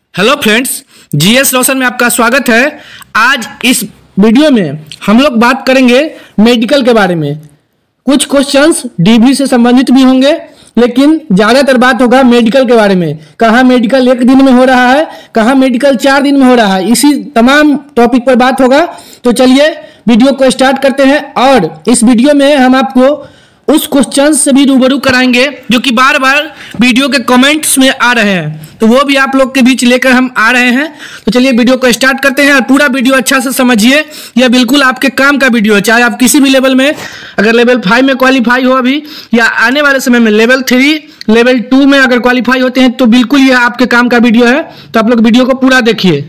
Hello friends, GS रोशन में आपका स्वागत है। आज इस वीडियो में हम लोग बात करेंगे मेडिकल के बारे में। कुछ क्वेश्चंस डीबी से संबंधित भी होंगे, लेकिन ज़्यादातर बात होगा मेडिकल के बारे में। कहाँ मेडिकल 1 दिन में हो रहा है, कहाँ मेडिकल 4 दिन में हो रहा है, इसी तमाम टॉपिक पर बात होगा। तो चलिए वीडियो को स्टार्ट करते हैं। और इस वीडियो में हम आपको उस क्वेश्चन से भी रूबरू कराएंगे जो कि बार बार वीडियो के कमेंट्स में आ रहे हैं, तो वो भी आप लोग के बीच लेकर हम आ रहे हैं। तो चलिए वीडियो को स्टार्ट करते हैं और पूरा वीडियो अच्छा से समझिए। यह बिल्कुल आपके काम का वीडियो है, चाहे आप किसी भी लेवल में, अगर लेवल 5 में क्वालिफाई हो अभी, या आने वाले समय में लेवल 3 लेवल 2 में अगर क्वालिफाई होते हैं, तो बिल्कुल यह आपके काम का वीडियो है। तो आप लोग वीडियो को पूरा देखिए।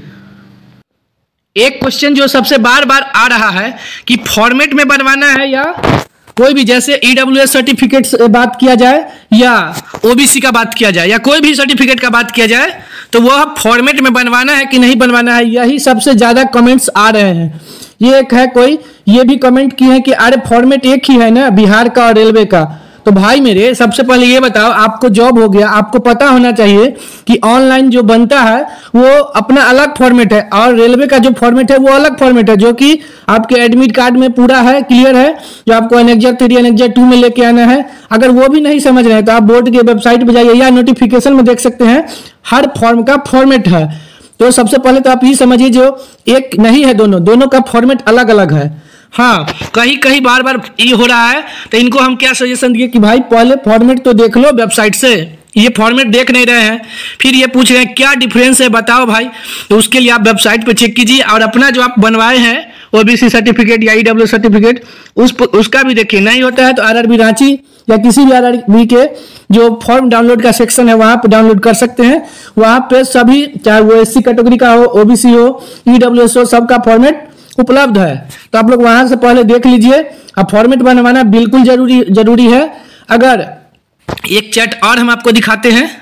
एक क्वेश्चन जो सबसे बार बार आ रहा है कि फॉर्मेट में बनवाना है या कोई भी, जैसे ईडब्ल्यूएस सर्टिफिकेट से बात किया जाए या ओबीसी का बात किया जाए या कोई भी सर्टिफिकेट का बात किया जाए, तो वह फॉर्मेट में बनवाना है कि नहीं बनवाना है, यही सबसे ज़्यादा कमेंट्स आ रहे हैं। ये एक है, कोई ये भी कमेंट किए हैं कि अरे फॉर्मेट एक ही है ना, बिहार का और रेलवे का। तो भाई मेरे, सबसे पहले ये बताओ, आपको जॉब हो गया, आपको पता होना चाहिए कि ऑनलाइन जो बनता है वो अपना अलग फॉर्मेट है और रेलवे का जो फॉर्मेट है वो अलग फॉर्मेट है, जो कि आपके एडमिट कार्ड में पूरा है, क्लियर है, जो आपको एनेक्जर 3 एनेक्जर 2 में लेके आना है। अगर वो भी नहीं समझ रहे हैं तो आप बोर्ड के वेबसाइट पर जाइए या नोटिफिकेशन में देख सकते हैं, हर फॉर्म का फॉर्मेट है। तो सबसे पहले तो आप ये समझिए, जो एक नहीं है, दोनों का फॉर्मेट अलग अलग है। हाँ, कहीं कहीं बार बार ये हो रहा है, तो इनको हम क्या सजेशन दिए कि भाई पहले फॉर्मेट तो देख लो वेबसाइट से। ये फॉर्मेट देख नहीं रहे हैं, फिर ये पूछ रहे हैं क्या डिफरेंस है बताओ भाई। तो उसके लिए आप वेबसाइट पे चेक कीजिए और अपना जो आप बनवाए हैं ओबीसी सर्टिफिकेट या ईडब्ल्यू सर्टिफिकेट उसका भी देखिए। नहीं होता है तो आरआरबी रांची या किसी भी आरआरबी के जो फॉर्म डाउनलोड का सेक्शन है वहाँ पे डाउनलोड कर सकते हैं। वहाँ पे सभी, चाहे वो एससी कैटेगरी का हो, ओबीसी हो, ईडब्ल्यूएस हो, सबका फॉर्मेट उपलब्ध है। तो आप लोग वहां से पहले देख लीजिए। अब फॉर्मेट बनवाना बिल्कुल जरूरी है। अगर एक चैट और हम आपको दिखाते हैं,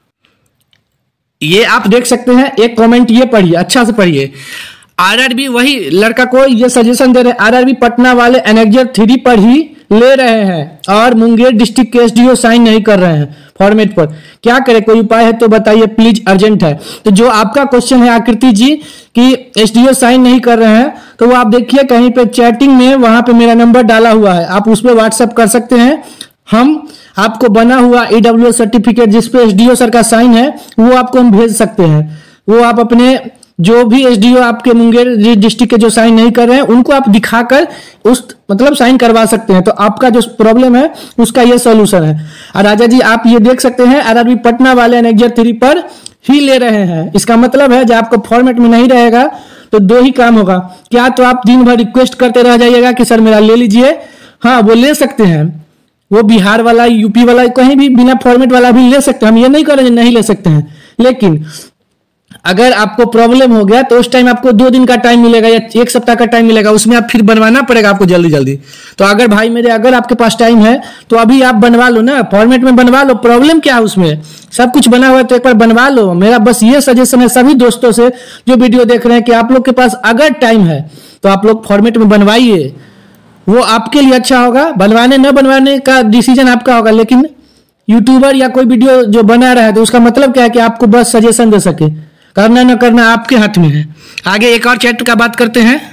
ये आप देख सकते हैं। एक कमेंट ये पढ़िए, अच्छा से पढ़िए। आरआरबी, वही लड़का को ये सजेशन दे रहे हैं, आरआरबी पटना वाले एनेक्जर 3 पर ही ले रहे हैं और मुंगेर डिस्ट्रिक्ट के एसडीओ साइन नहीं कर रहे हैं फॉर्मेट पर। क्या करें, कोई उपाय है तो बताइए प्लीज, अर्जेंट है। तो जो आपका क्वेश्चन है आकृति जी कि एसडीओ साइन नहीं कर रहे हैं, तो वो आप देखिए कहीं पे चैटिंग में, वहां पे मेरा नंबर डाला हुआ है, आप उस पर व्हाट्सएप कर सकते हैं। हम आपको बना हुआ ईडब्ल्यूएस सर्टिफिकेट जिसपे एसडीओ सर का साइन है वो आपको हम भेज सकते हैं। वो आप अपने जो भी एसडीओ आपके मुंगेर डिस्ट्रिक्ट के जो साइन नहीं कर रहे हैं उनको आप दिखाकर उस मतलब साइन करवा सकते हैं। तो आपका जो प्रॉब्लम है उसका ये सॉल्यूशन है। और राजा जी, आप ये देख सकते हैं आरआरबी पटना वाले एनेक्जर 3 पर ही ले रहे हैं। इसका मतलब है जब आपको फॉर्मेट में नहीं रहेगा तो 2 ही काम होगा। क्या तो आप दिन भर रिक्वेस्ट करते रह जाइएगा कि सर मेरा ले लीजिए। हाँ, वो ले सकते हैं, वो बिहार वाला, यूपी वाला, कहीं भी बिना फॉर्मेट वाला भी ले सकते हैं। हम ये नहीं कर रहे नहीं ले सकते हैं, लेकिन अगर आपको प्रॉब्लम हो गया तो उस टाइम आपको 2 दिन का टाइम मिलेगा या 1 सप्ताह का टाइम मिलेगा, उसमें आप फिर बनवाना पड़ेगा आपको जल्दी। तो अगर भाई मेरे, अगर आपके पास टाइम है तो अभी आप बनवा लो ना, फॉर्मेट में बनवा लो। प्रॉब्लम क्या है उसमें, सब कुछ बना हुआ है तो एक बार बनवा लो। मेरा बस ये सजेशन है सभी दोस्तों से जो वीडियो देख रहे हैं कि आप लोग के पास अगर टाइम है तो आप लोग फॉर्मेट में बनवाइए, वो आपके लिए अच्छा होगा। बनवाने न बनवाने का डिसीजन आपका होगा, लेकिन यूट्यूबर या कोई वीडियो जो बना रहा है तो उसका मतलब क्या है कि आपको बस सजेशन दे सके, करना न करना आपके हाथ में है। आगे एक और चैट का बात करते हैं।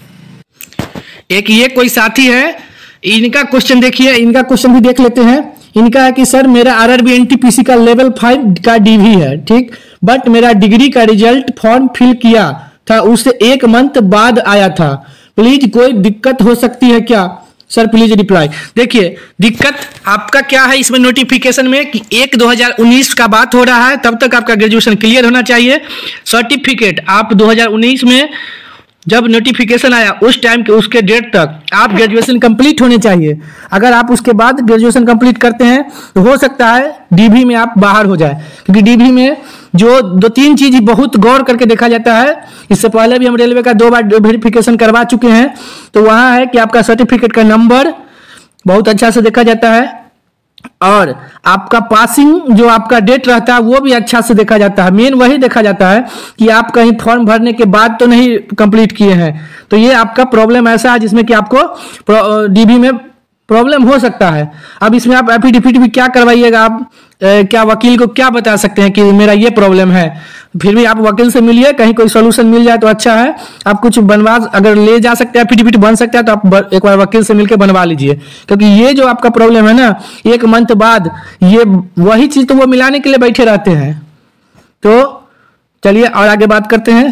एक ये कोई साथी है, इनका क्वेश्चन देखिए, इनका क्वेश्चन भी देख लेते हैं। इनका है कि सर मेरा आरआरबी एनटीपीसी का लेवल 5 का डीवी है, ठीक, बट मेरा डिग्री का रिजल्ट फॉर्म फिल किया था, उससे 1 मंथ बाद आया था, प्लीज कोई दिक्कत हो सकती है क्या सर, प्लीज रिप्लाई। देखिए दिक्कत आपका क्या है इसमें नोटिफिकेशन में कि 1/2019 का बात हो रहा है, तब तक आपका ग्रेजुएशन क्लियर होना चाहिए। सर्टिफिकेट आप 2019 में जब नोटिफिकेशन आया उस टाइम के उसके डेट तक आप ग्रेजुएशन कंप्लीट होने चाहिए। अगर आप उसके बाद ग्रेजुएशन कंप्लीट करते हैं तो हो सकता है डीवी में आप बाहर हो जाए, क्योंकि डीवी में जो 2-3 चीज बहुत गौर करके देखा जाता है। इससे पहले भी हम रेलवे का 2 बार वेरिफिकेशन करवा चुके हैं। तो वहाँ है कि आपका सर्टिफिकेट का नंबर बहुत अच्छा से देखा जाता है और आपका पासिंग जो आपका डेट रहता है वो भी अच्छा से देखा जाता है। मेन वही देखा जाता है कि आप कहीं फॉर्म भरने के बाद तो नहीं कंप्लीट किए हैं। तो ये आपका प्रॉब्लम ऐसा है जिसमें कि आपको डीबी में प्रॉब्लम हो सकता है। अब इसमें आप एफिडेविट भी क्या करवाइएगा, आप क्या वकील को क्या बता सकते हैं कि मेरा ये प्रॉब्लम है। फिर भी आप वकील से मिलिए, कहीं कोई सोल्यूशन मिल जाए तो अच्छा है। आप कुछ बनवा अगर ले जा सकते हैं, एफिडेविट बन सकता है तो आप एक बार वकील से मिलकर बनवा लीजिए, क्योंकि ये जो आपका प्रॉब्लम है ना, 1 मंथ बाद ये वही चीज तो वो मिलाने के लिए बैठे रहते हैं। तो चलिए और आगे बात करते हैं।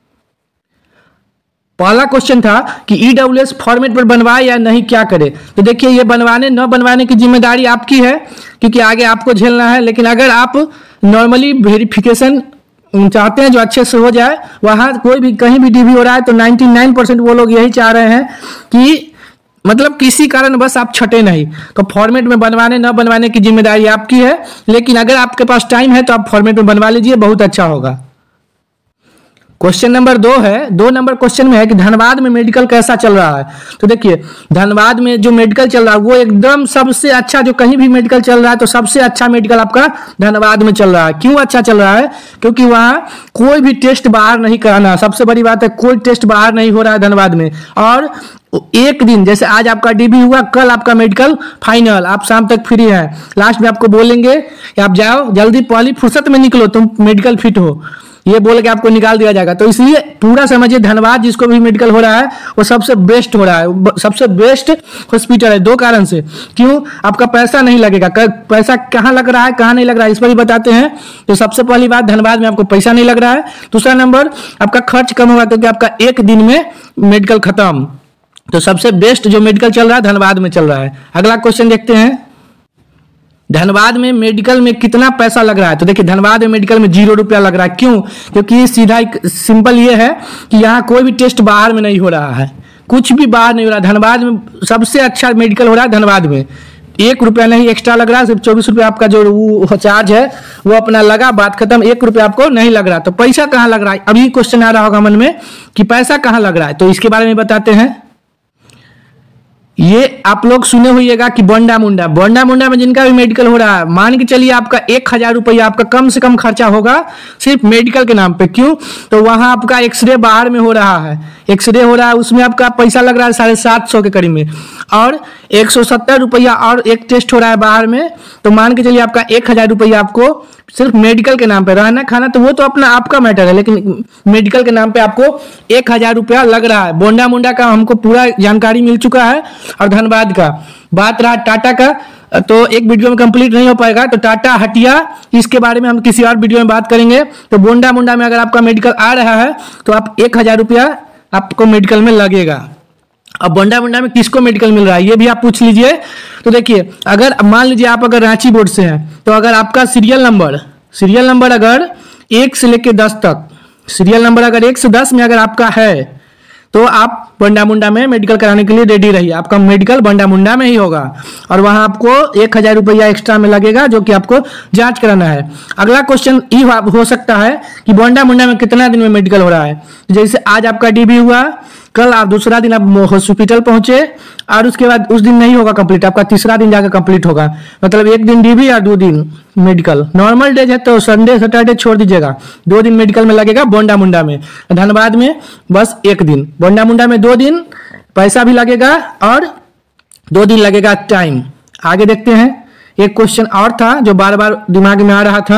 पहला क्वेश्चन था कि ईडब्ल्यूएस फॉर्मेट पर बनवाए या नहीं, क्या करे। तो देखिए, ये बनवाने न बनवाने की जिम्मेदारी आपकी है, क्योंकि आगे आपको झेलना है। लेकिन अगर आप नॉर्मली वेरिफिकेशन चाहते हैं जो अच्छे से हो जाए, वहाँ कोई भी कहीं भी डीबी हो रहा है तो 99% वो लोग यही चाह रहे हैं कि मतलब किसी कारण बस आप छटे नहीं। तो फॉर्मेट में बनवाने न बनवाने की जिम्मेदारी आपकी है, लेकिन अगर आपके पास टाइम है तो आप फॉर्मेट में बनवा लीजिए, बहुत अच्छा होगा। क्वेश्चन नंबर 2 है, 2 नंबर क्वेश्चन में है कि धनबाद में मेडिकल कैसा चल रहा है। तो देखिए, धनबाद में जो मेडिकल चल रहा है वो एकदम सबसे अच्छा, जो कहीं भी मेडिकल चल रहा है तो सबसे अच्छा मेडिकल आपका धनबाद में चल रहा है। क्यों अच्छा चल रहा है? क्योंकि वहाँ कोई भी टेस्ट बाहर नहीं कराना, सबसे बड़ी बात है, कोई टेस्ट बाहर नहीं हो रहा है धनबाद में। और एक दिन जैसे आज आपका डीबी हुआ, कल आपका मेडिकल फाइनल, आप शाम तक फ्री हैं। लास्ट में आपको बोलेंगे कि आप जाओ जल्दी, पहली फुर्सत में निकलो, तुम मेडिकल फिट हो, ये बोल के आपको निकाल दिया जाएगा। तो इसलिए पूरा समझिए, धनबाद जिसको भी मेडिकल हो रहा है वो सबसे बेस्ट हो रहा है, सबसे बेस्ट हॉस्पिटल है। 2 कारण से। क्यों? आपका पैसा नहीं लगेगा। पैसा कहाँ लग रहा है, कहाँ नहीं लग रहा है, इस पर भी बताते हैं। तो सबसे पहली बात, धनबाद में आपको पैसा नहीं लग रहा है। दूसरा नंबर, आपका खर्च कम होगा, क्योंकि आपका 1 दिन में मेडिकल खत्म। तो सबसे बेस्ट जो मेडिकल चल रहा है धनबाद में चल रहा है। अगला क्वेश्चन देखते हैं, धनबाद में मेडिकल में कितना पैसा लग रहा है। तो देखिए, धनबाद में मेडिकल में 0 रुपया लग रहा है। क्यों? क्योंकि सीधा सिंपल ये है कि यहाँ कोई भी टेस्ट बाहर में नहीं हो रहा है, कुछ भी बाहर नहीं हो रहा है। धनबाद में सबसे अच्छा मेडिकल हो रहा है धनबाद में। 1 रुपया नहीं एक्स्ट्रा लग रहा है, सिर्फ 24 रुपया आपका जो चार्ज है वो अपना लगा, बात खत्म। 1 रुपया आपको नहीं लग रहा। तो पैसा कहाँ लग रहा है? अभी क्वेश्चन आ रहा होगा मन में कि पैसा कहाँ लग रहा है, तो इसके बारे में बताते हैं। ये आप लोग सुने होइएगा कि बोंडा मुंडा में जिनका भी मेडिकल हो रहा है, मान के चलिए आपका 1000 रुपया आपका कम से कम खर्चा होगा सिर्फ मेडिकल के नाम पे। क्यों? तो वहां आपका एक्सरे बाहर में हो रहा है, एक्सरे हो रहा है, उसमें आपका पैसा लग रहा है 750 के करीब में, और 170 रुपया और एक टेस्ट हो रहा है बाहर में। तो मान के चलिए आपका 1000 रुपया आपको सिर्फ मेडिकल के नाम पे, रहना खाना तो वो तो अपना आपका मैटर है, लेकिन मेडिकल के नाम पे आपको 1000 रुपया लग रहा है। बोंडा मुंडा का हमको पूरा जानकारी मिल चुका है। और धनबाद का बात रहा, टाटा का तो एक वीडियो में कंप्लीट नहीं हो पाएगा, तो टाटा हटिया इसके बारे में हम किसी और वीडियो में बात करेंगे। तो बोंडा मुंडा में अगर आपका मेडिकल आ रहा है तो आप 1000 रुपया आपको मेडिकल में लगेगा। अब बोंडा मुंडा में किसको मेडिकल मिल रहा है ये भी आप पूछ लीजिए। तो देखिए, अगर मान लीजिए आप अगर रांची बोर्ड से हैं, तो अगर आपका सीरियल नंबर अगर 1 से लेकर 10 तक, सीरियल नंबर अगर 1 से 10 में अगर आपका है, तो आप बोंडा मुंडा में मेडिकल कराने के लिए रेडी रहिए। आपका मेडिकल बोंडा मुंडा में ही होगा, और वहां आपको 1000 रुपया एक्स्ट्रा में लगेगा, जो कि आपको जांच कराना है। अगला क्वेश्चन ये हो सकता है कि बोंडा मुंडा में कितना दिन में मेडिकल हो रहा है। जैसे आज आपका डीबी हुआ, कल आप दूसरा दिन आप हॉस्पिटल पहुंचे, और उसके बाद उस दिन नहीं होगा कंप्लीट, आपका तीसरा दिन जाकर कंप्लीट होगा। मतलब 1 दिन डीबी और 2 दिन मेडिकल। नॉर्मल डेज है तो संडे सैटरडे छोड़ दीजिएगा, 2 दिन मेडिकल में लगेगा बोंडा मुंडा में। धनबाद में बस 1 दिन, बोंडा मुंडा में 2 दिन, पैसा भी लगेगा और 2 दिन लगेगा टाइम। आगे देखते हैं, एक क्वेश्चन और था जो बार बार दिमाग में आ रहा था।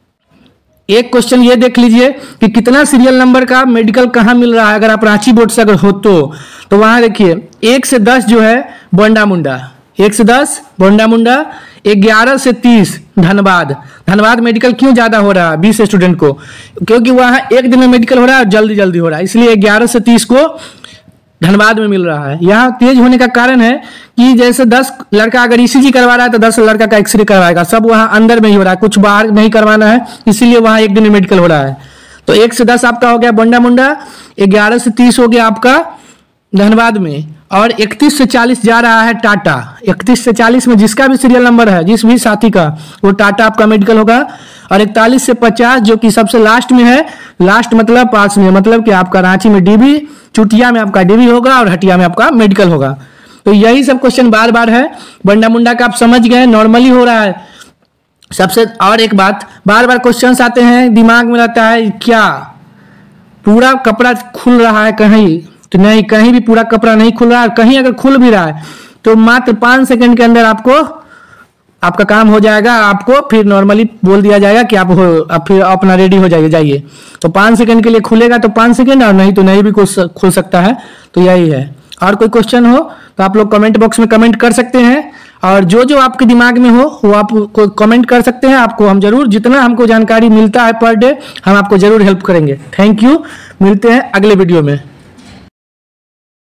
एक क्वेश्चन ये देख लीजिए कि कितना सीरियल नंबर का मेडिकल कहाँ मिल रहा है। अगर आप रांची बोर्ड से अगर हो तो वहां देखिए 1 से 10 जो है बोंडा मुंडा, 1 से 10 बोंडा मुंडा, 11 से 30 धनबाद मेडिकल क्यों ज्यादा हो रहा है 20 स्टूडेंट को? क्योंकि वहां 1 दिन में मेडिकल हो रहा है और जल्दी हो रहा है, इसलिए 11 से 30 को धनबाद में मिल रहा है। यहाँ तेज होने का कारण है कि जैसे 10 लड़का अगर ईसीजी करवा रहा है तो 10 लड़का का एक्सरे करवाएगा, सब वहां अंदर में ही हो रहा है, कुछ बाहर नहीं करवाना है, इसीलिए वहां 1 दिन में मेडिकल हो रहा है। तो 1 से 10 आपका हो गया बोंडा मुंडा, 11 से 30 हो गया आपका धनबाद में, और 31 से 40 जा रहा है टाटा। 31 से 40 में जिसका भी सीरियल नंबर है, जिस भी साथी का, वो टाटा आपका मेडिकल होगा। और 41 से 50 जो कि सबसे लास्ट में है, लास्ट मतलब पास में, मतलब कि आपका रांची में डीबी, चुटिया में आपका डीबी होगा और हटिया में आपका मेडिकल होगा। तो यही सब क्वेश्चन बार बार है। बोंडा मुंडा का आप समझ गए, नॉर्मली हो रहा है सबसे। और एक बात, बार बार क्वेश्चंस आते हैं, दिमाग में रहता है क्या पूरा कपड़ा खुल रहा है कहीं, तो नहीं, कहीं भी पूरा कपड़ा नहीं खुल रहा है। कहीं अगर खुल भी रहा है तो मात्र 5 सेकंड के अंदर आपका काम हो जाएगा। आपको फिर नॉर्मली बोल दिया जाएगा कि आप फिर अपना रेडी हो जाइए। तो 5 सेकंड के लिए खुलेगा तो 5 सेकंड, और नहीं तो नहीं भी खुल सकता है। तो यही है। और कोई क्वेश्चन हो तो आप लोग कमेंट बॉक्स में कमेंट कर सकते हैं, और जो आपके दिमाग में हो वो आप कमेंट कर सकते हैं। आपको हम जरूर, जितना हमको जानकारी मिलता है पर डे, हम आपको जरूर हेल्प करेंगे। थैंक यू, मिलते हैं अगले वीडियो में।